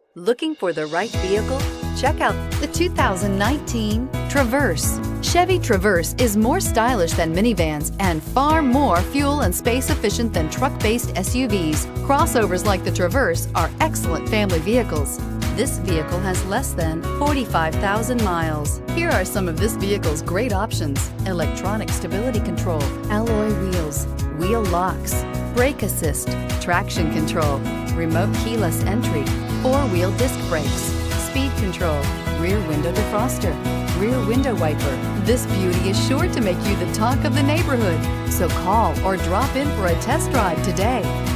Looking for the right vehicle? Check out the 2019 Traverse. Chevy Traverse is more stylish than minivans and far more fuel and space efficient than truck-based SUVs. Crossovers like the Traverse are excellent family vehicles. This vehicle has less than 45,000 miles. Here are some of this vehicle's great options: electronic stability control, alloy wheels, wheel locks, brake assist, traction control, remote keyless entry, four-wheel disc brakes, speed control, rear window defroster, rear window wiper. This beauty is sure to make you the talk of the neighborhood. So call or drop in for a test drive today.